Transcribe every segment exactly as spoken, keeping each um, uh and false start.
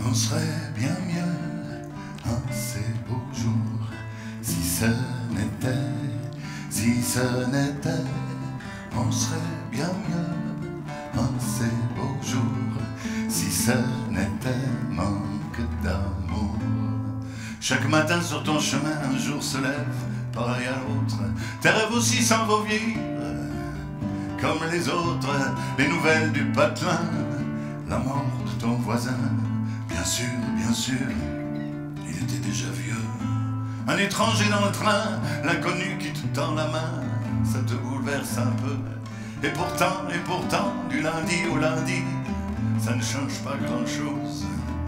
On serait bien mieux en ces beaux jours si ce n'était, si ce n'était. On serait bien mieux en ces beaux jours si ce n'était manque d'amour. Chaque matin sur ton chemin, un jour se lève pareil à l'autre. Tes rêves aussi s'en vont vieillir comme les autres. Les nouvelles du patelin, la mort de ton voisin. Bien sûr, bien sûr, il était déjà vieux. Un étranger dans le train, l'inconnu qui te tend la main, ça te bouleverse un peu. Et pourtant, et pourtant, du lundi au lundi, ça ne change pas grand-chose.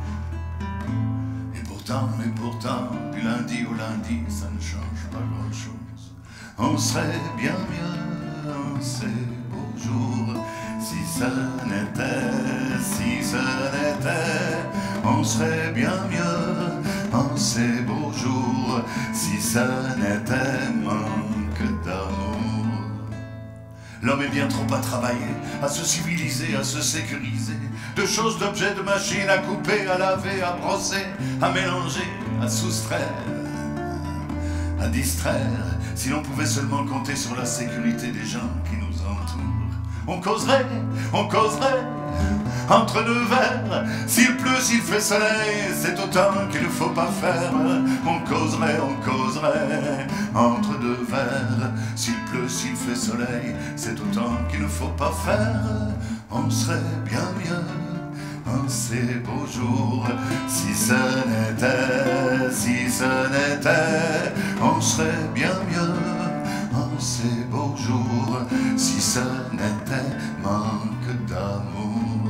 Et pourtant, et pourtant, du lundi au lundi, ça ne change pas grand-chose. On serait bien mieux en ces beaux jours si ce n'était, si ce n'était. On serait bien mieux en ces beaux jours si ce n'était manque d'amour. L'homme est bien trop à travailler, à se civiliser, à se sécuriser. De choses, d'objets, de machines à couper, à laver, à brosser, à mélanger, à soustraire, à distraire. Si l'on pouvait seulement compter sur la sécurité des gens qui nous entourent. On causerait, on causerait entre deux verres. S'il pleut, s'il fait soleil, c'est autant qu'il ne faut pas faire. On causerait, on causerait entre deux verres. S'il pleut, s'il fait soleil, c'est autant qu'il ne faut pas faire. On serait bien mieux en ces beaux jours si ce n'était, si ce n'était. On serait bien mieux en ces beaux jours si ce n'était manque d'amour.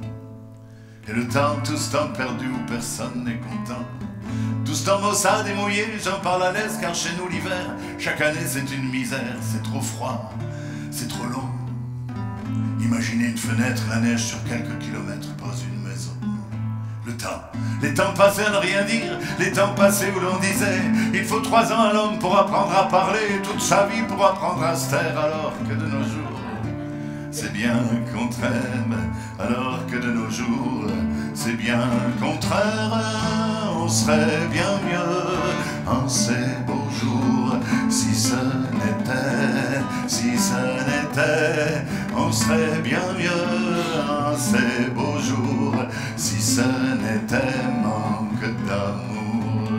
Et le temps, tout ce temps perdu où personne n'est content, tout ce temps maussade et mouillé, j'en parle à l'aise car chez nous l'hiver, chaque année c'est une misère, c'est trop froid, c'est trop long. Imaginez une fenêtre, la neige sur quelques kilomètres, pas une maison. Le temps, les temps passés à ne rien dire, les temps passés où l'on disait il faut trois ans à l'homme pour apprendre à parler, toute sa vie pour apprendre à se taire, alors que de nos jours c'est bien contraire, alors que de nos jours c'est bien contraire. On serait bien mieux en ces beaux jours si ce n'était, si ce n'était. On serait bien mieux en ces beaux jours si ce n'était manque d'amour.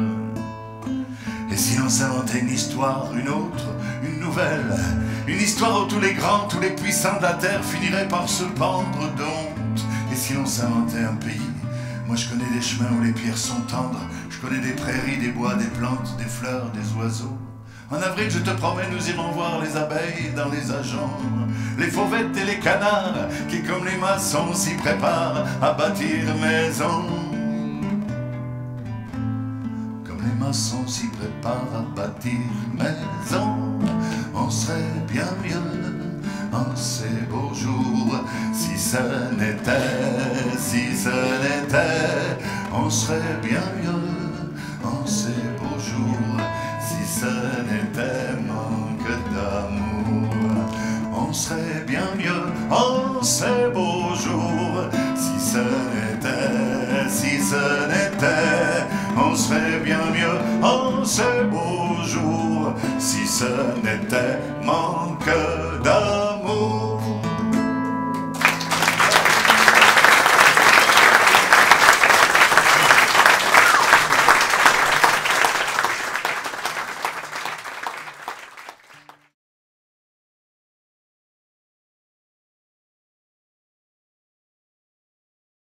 Et si l'on s'inventait une histoire, une autre, une nouvelle, une histoire où tous les grands, tous les puissants de la terre finiraient par se pendre de honte. Et si l'on s'inventait un pays, moi je connais des chemins où les pierres sont tendres, je connais des prairies, des bois, des plantes, des fleurs, des oiseaux. En avril, je te promets, nous irons voir les abeilles dans les ajoncs, les fauvettes et les canards qui, comme les maçons, s'y préparent à bâtir maison. Comme les maçons s'y préparent à bâtir maison. On serait bien mieux en ces beaux jours si ce n'était, si ce n'était. On serait bien mieux en ces beaux jours si ce n'était manque d'amour. On serait bien mieux en ces beaux jours si ce n'était, si ce n'était. On serait bien mieux en ces beaux jours si ce n'était manque d'amour.